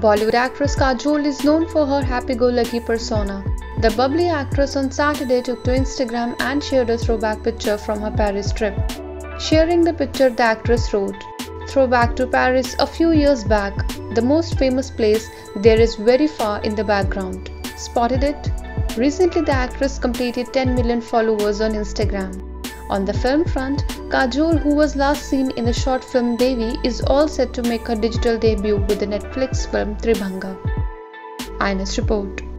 Bollywood actress Kajol is known for her happy-go-lucky persona. The bubbly actress on Saturday took to Instagram and shared a throwback picture from her Paris trip. Sharing the picture, the actress wrote, "Throwback to Paris a few years back. The most famous place there is very far in the background. Spotted it?" Recently, the actress completed 10 million followers on Instagram. On the film front, Kajol, who was last seen in the short film Devi, is all set to make her digital debut with the Netflix film Tribhanga. IANS report.